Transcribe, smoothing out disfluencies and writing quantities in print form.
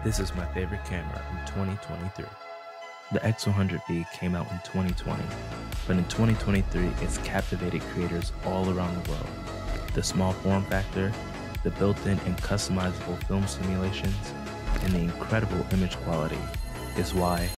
This is my favorite camera in 2023. The X100V came out in 2020, but in 2023 it's captivated creators all around the world. The small form factor, the built-in and customizable film simulations, and the incredible image quality is why